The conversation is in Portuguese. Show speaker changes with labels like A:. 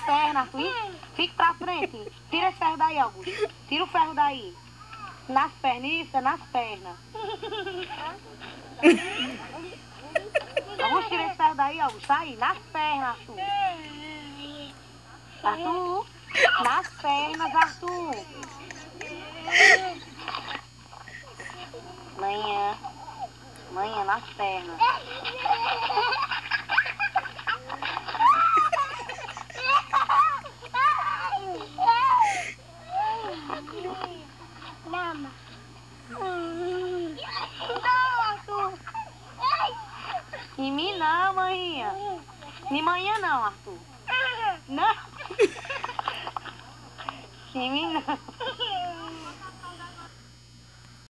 A: pernas, Arthur. Fique pra frente. Tira esse ferro daí, Augusto. Tira o ferro daí. Nas pernas, isso, nas pernas. Augusto, tira esse ferro daí, Augusto. Aí, nas pernas, Arthur. Arthur. Nas pernas, Arthur. Manhã. Manhã, nas pernas.
B: Mama.
A: Não, Arthur. Em mim não, manhinha. Em manhã não, Arthur. Não. Em mim não.